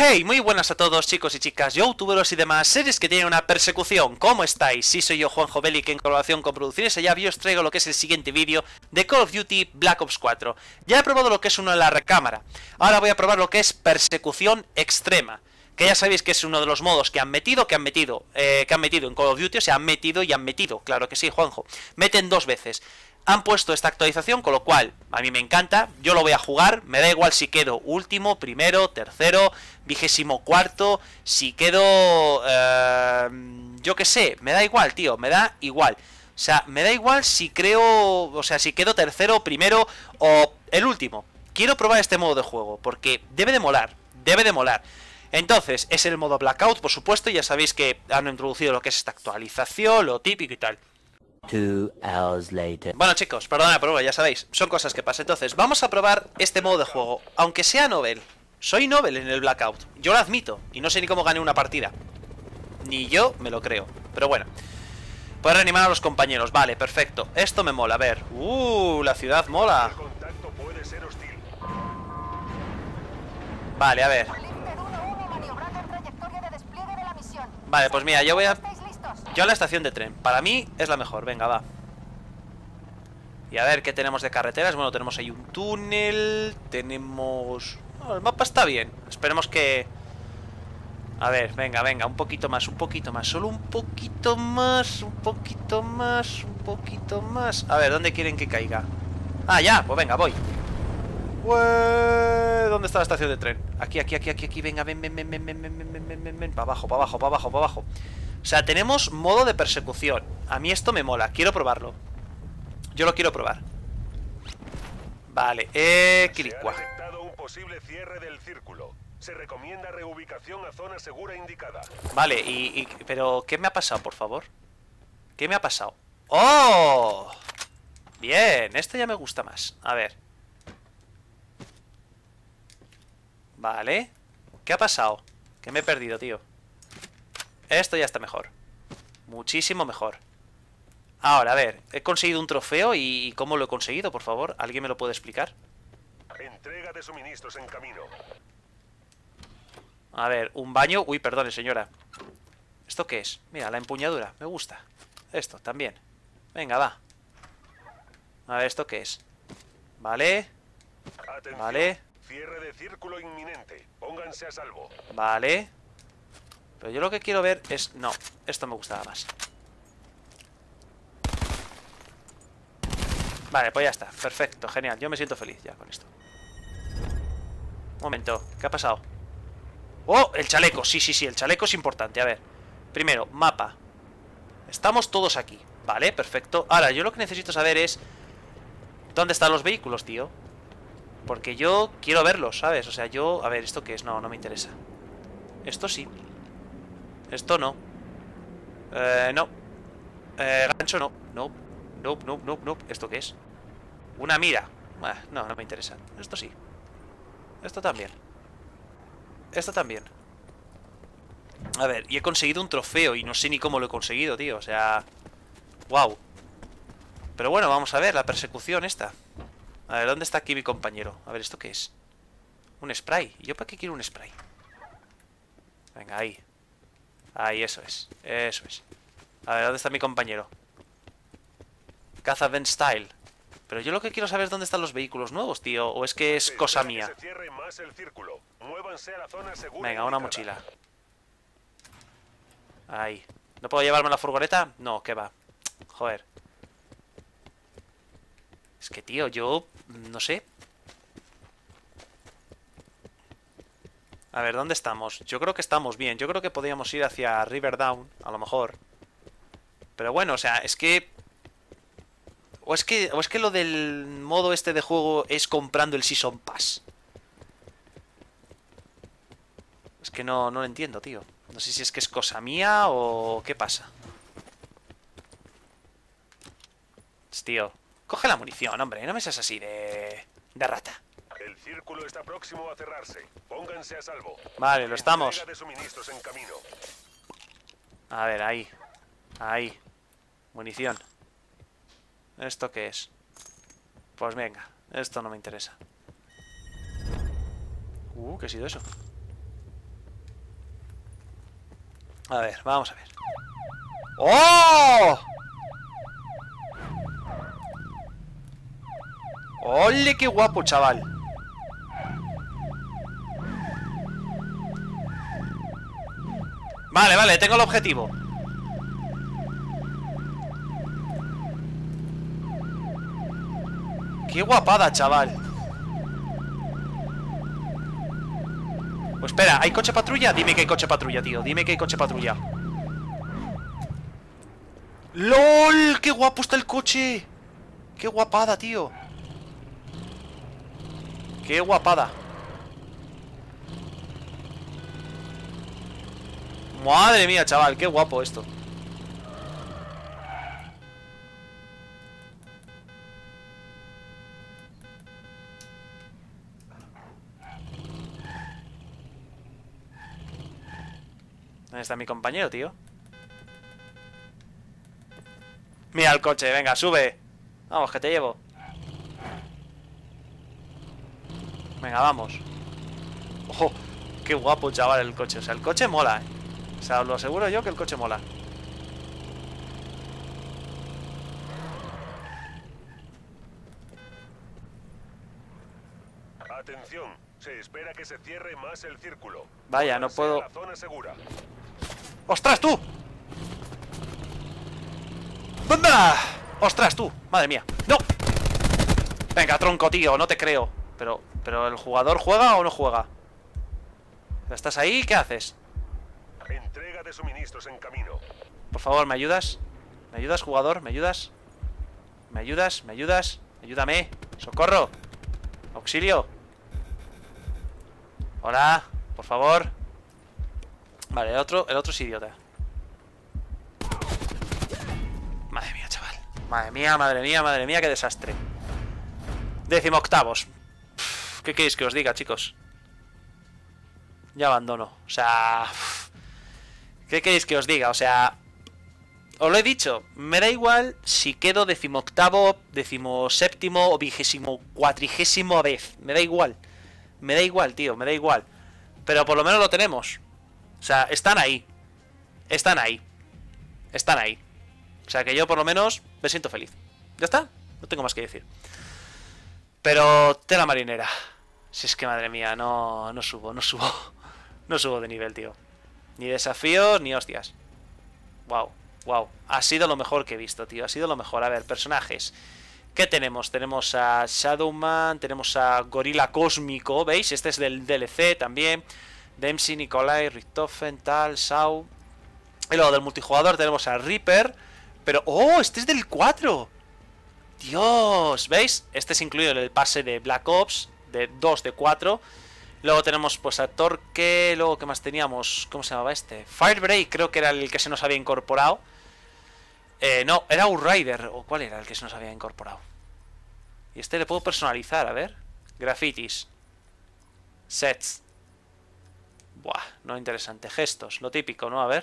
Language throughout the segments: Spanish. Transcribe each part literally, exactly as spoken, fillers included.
Hey, muy buenas a todos chicos y chicas, youtuberos y demás series que tienen una persecución. ¿Cómo estáis? Sí, soy yo, Juanjo Belli, que en colaboración con Producciones Allá os traigo lo que es el siguiente vídeo de Call of Duty Black Ops cuatro. Ya he probado lo que es uno en la recámara, ahora voy a probar lo que es persecución extrema, que ya sabéis que es uno de los modos que han metido, que han metido, eh, que han metido en Call of Duty, o sea, han metido y han metido, claro que sí, Juanjo. Meten dos veces. Han puesto esta actualización, con lo cual a mí me encanta, yo lo voy a jugar, me da igual si quedo último, primero, tercero, vigésimo cuarto, si quedo, eh, yo qué sé, me da igual, tío, me da igual. O sea, me da igual si creo, o sea, si quedo tercero, primero o el último. Quiero probar este modo de juego, porque debe de molar, debe de molar. Entonces, es el modo Blackout, por supuesto, ya sabéis que han introducido lo que es esta actualización, lo típico y tal. Two hours later. Bueno chicos, perdona, pero bueno, ya sabéis, son cosas que pasan. Entonces, vamos a probar este modo de juego, aunque sea novel. Soy novel en el Blackout, yo lo admito, y no sé ni cómo gané una partida. Ni yo me lo creo, pero bueno. Poder reanimar a los compañeros, vale, perfecto. Esto me mola, a ver. Uh, la ciudad mola. Vale, a ver. Vale, pues mira, yo voy a... Yo a la estación de tren, para mí es la mejor, venga, va. Y a ver qué tenemos de carreteras. Bueno, tenemos ahí un túnel. Tenemos... Oh, el mapa está bien, esperemos que... A ver, venga, venga, un poquito más, un poquito más. Solo un poquito más, un poquito más, un poquito más. A ver, ¿dónde quieren que caiga? Ah, ya, pues venga, voy. Ué, ¿dónde está la estación de tren? Aquí, aquí, aquí, aquí, aquí, venga, ven, ven, ven, ven, ven, ven, ven, ven, ven, ven, para abajo, para abajo, para abajo, para abajo. O sea, tenemos modo de persecución. A mí esto me mola, quiero probarlo. Yo lo quiero probar. Vale, eh, Quilicua. Se ha detectado un posible cierre del círculo. Se recomienda reubicación a zona segura indicada. Vale, y, y... Pero, ¿qué me ha pasado, por favor? ¿Qué me ha pasado? ¡Oh! Bien, esto ya me gusta más. A ver. Vale. ¿Qué ha pasado? Que me he perdido, tío. Esto ya está mejor. Muchísimo mejor. Ahora, a ver, he conseguido un trofeo y ¿cómo lo he conseguido, por favor? ¿Alguien me lo puede explicar? Entrega de suministros en camino. A ver, un baño... Uy, perdone, señora. ¿Esto qué es? Mira, la empuñadura, me gusta. Esto, también. Venga, va. A ver, ¿esto qué es? Vale. Atención. Vale. Cierre de círculo inminente. Pónganse a salvo. Vale. Pero yo lo que quiero ver es... No, esto me gustaba más. Vale, pues ya está, perfecto, genial. Yo me siento feliz ya con esto. Un momento, ¿qué ha pasado? ¡Oh! El chaleco, sí, sí, sí, el chaleco es importante. A ver, primero, mapa. Estamos todos aquí, vale, perfecto. Ahora, yo lo que necesito saber es ¿dónde están los vehículos, tío? Porque yo quiero verlos, ¿sabes? O sea, yo... A ver, ¿esto qué es? No, no me interesa. Esto sí. Esto no. Eh, no. Eh, gancho no. No. No, no, no, no. ¿Esto qué es? Una mira. Ah, no, no me interesa. Esto sí. Esto también. Esto también. A ver, y he conseguido un trofeo y no sé ni cómo lo he conseguido, tío. O sea... Wow. Pero bueno, vamos a ver la persecución esta. A ver, ¿dónde está aquí mi compañero? A ver, ¿esto qué es? Un spray. ¿Y yo para qué quiero un spray? Venga, ahí. Ahí, eso es. Eso es. A ver, ¿dónde está mi compañero? Caza Ben Style. Pero yo lo que quiero saber es dónde están los vehículos nuevos, tío. O es que es cosa mía. Que se cierre más el círculo. Muévanse a la zona segura Venga, una indicada. mochila. Ahí. ¿No puedo llevarme la furgoneta? No, ¿qué va? Joder. Es que, tío, yo... No sé. A ver, ¿dónde estamos? Yo creo que estamos bien. Yo creo que podríamos ir hacia Riverdown, a lo mejor. Pero bueno, o sea, es que... O es que, o es que lo del modo este de juego es comprando el Season Pass. Es que no, no lo entiendo, tío. No sé si es que es cosa mía o qué pasa. Tío, coge la munición, hombre. No me seas así de... de rata. El círculo está próximo a cerrarse. Pónganse a salvo. Vale, lo estamos. Entrega de suministros en camino. A ver, ahí. Ahí. Munición. ¿Esto qué es? Pues venga, esto no me interesa. Uh, ¿qué ha sido eso? A ver, vamos a ver. ¡Oh! ¡Ole, qué guapo, chaval! Vale, vale, tengo el objetivo. ¡Qué guapada, chaval! Pues espera, ¿hay coche patrulla? Dime que hay coche patrulla, tío. Dime que hay coche patrulla. ¡Lol! ¡Qué guapo está el coche! ¡Qué guapada, tío! ¡Qué guapada! Madre mía, chaval, qué guapo esto. ¿Dónde está mi compañero, tío? Mira el coche, venga, sube. Vamos, que te llevo. Venga, vamos. Ojo, qué guapo, chaval, el coche. O sea, el coche mola, ¿eh? O sea, os lo aseguro yo que el coche mola. Atención, se espera que se cierre más el círculo. Vaya, no Pase a puedo... la zona segura. ¡Ostras, tú! ¡Bamba! ¡Ostras, tú! Madre mía. ¡No! Venga, tronco, tío, no te creo. Pero, pero ¿el jugador juega o no juega? ¿Estás ahí? ¿Qué haces? Entrega de suministros en camino. Por favor, ¿me ayudas? ¿Me ayudas, jugador? ¿Me ayudas? ¿Me ayudas? ¿Me ayudas? Ayúdame. ¡Socorro! ¡Auxilio! Hola, por favor. Vale, el otro, el otro es idiota. Madre mía, chaval. Madre mía, madre mía, madre mía, qué desastre. Décimo octavos. Pff, ¿qué queréis que os diga, chicos? Ya abandono. O sea... Pff, ¿qué queréis que os diga? O sea... Os lo he dicho. Me da igual si quedo decimoctavo, decimoséptimo o vigésimo cuatrigésimo vez. Me da igual. Me da igual, tío. Me da igual. Pero por lo menos lo tenemos. O sea, están ahí. Están ahí. Están ahí. O sea que yo por lo menos me siento feliz. ¿Ya está? No tengo más que decir. Pero tela marinera. Si es que madre mía, no, no subo, no subo. No subo de nivel, tío. Ni desafíos, ni hostias. Wow, wow. Ha sido lo mejor que he visto, tío. Ha sido lo mejor. A ver, personajes. ¿Qué tenemos? Tenemos a Shadowman, tenemos a Gorila Cósmico, ¿veis? Este es del D L C también. Dempsey, Nikolai, Richtofen, tal, Sau. Y luego del multijugador tenemos a Reaper. Pero, ¡oh! Este es del cuatro. Dios, ¿veis? Este es incluido en el pase de Black Ops, de dos de cuatro. Luego tenemos pues a Torque. Luego, ¿qué más teníamos? ¿Cómo se llamaba este? Firebreak, creo que era el que se nos había incorporado. Eh, no, era Outrider. ¿O cuál era el que se nos había incorporado? Y este le puedo personalizar, a ver. Grafitis. Sets. Buah, no interesante. Gestos, lo típico, ¿no? A ver.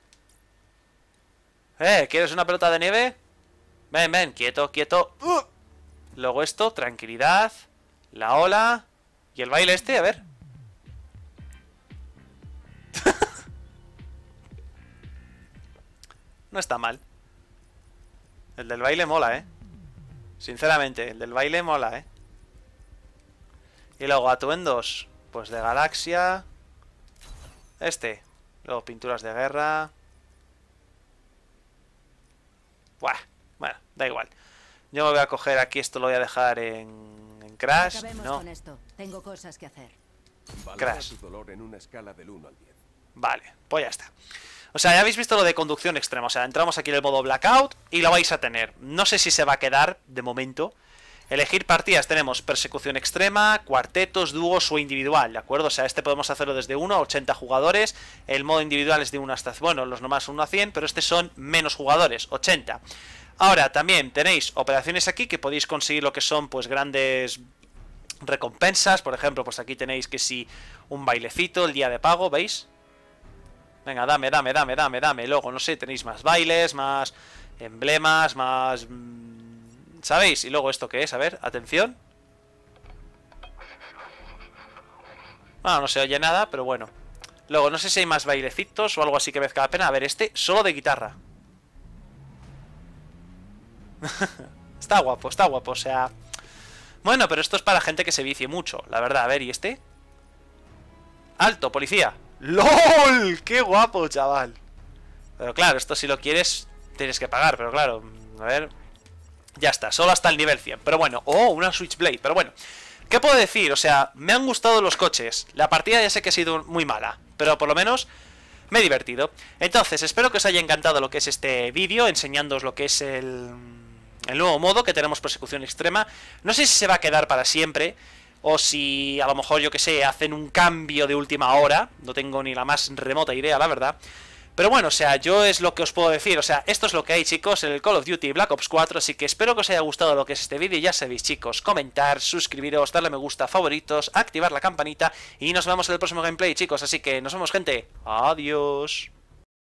Eh, ¿quieres una pelota de nieve? Ven, ven, quieto, quieto. Uh. Luego esto, tranquilidad. La ola. Y el baile este, a ver. No está mal. El del baile mola, ¿eh? Sinceramente, el del baile mola, ¿eh? Y luego atuendos, pues de galaxia. Este. Luego pinturas de guerra. Buah, bueno, da igual. Yo me voy a coger aquí, esto lo voy a dejar en, en Crash. No. Con esto. Tengo cosas que hacer. Crash. Tu dolor en una escala del uno al diez. Vale, pues ya está. O sea, ya habéis visto lo de conducción extrema. O sea, entramos aquí en el modo Blackout y lo vais a tener. No sé si se va a quedar de momento. Elegir partidas tenemos persecución extrema, cuartetos, dúos o individual, ¿de acuerdo? O sea, este podemos hacerlo desde uno a ochenta jugadores. El modo individual es de uno hasta... Bueno, los nomás uno a cien, pero este son menos jugadores, ochenta. Ahora, también tenéis operaciones aquí que podéis conseguir lo que son, pues, grandes recompensas. Por ejemplo, pues aquí tenéis que si un bailecito, el día de pago, ¿veis? Venga, dame, dame, dame, dame, dame. Luego, no sé, tenéis más bailes, más emblemas, más... ¿Sabéis? Y luego esto qué es, a ver, atención. Ah, no se oye nada, pero bueno. Luego, no sé si hay más bailecitos o algo así que merezca la pena. A ver, este, solo de guitarra. Está guapo, está guapo, o sea... Bueno, pero esto es para gente que se vicie mucho, la verdad. A ver, ¿y este? ¡Alto, policía! ¡LOL! ¡Qué guapo, chaval! Pero claro, esto si lo quieres tienes que pagar, pero claro, a ver... Ya está, solo hasta el nivel cien. Pero bueno, oh, una Switchblade, pero bueno. ¿Qué puedo decir? O sea, me han gustado los coches. La partida ya sé que ha sido muy mala, pero por lo menos me he divertido. Entonces, espero que os haya encantado lo que es este vídeo, enseñándoos lo que es el, el nuevo modo que tenemos, persecución extrema. No sé si se va a quedar para siempre, o si a lo mejor, yo que sé, hacen un cambio de última hora. No tengo ni la más remota idea, la verdad. Pero bueno, o sea, yo es lo que os puedo decir. O sea, esto es lo que hay, chicos, en el Call of Duty Black Ops cuatro. Así que espero que os haya gustado lo que es este vídeo. Ya sabéis, chicos, comentar, suscribiros, darle me gusta, favoritos, activar la campanita. Y nos vemos en el próximo gameplay, chicos. Así que nos vemos, gente. Adiós.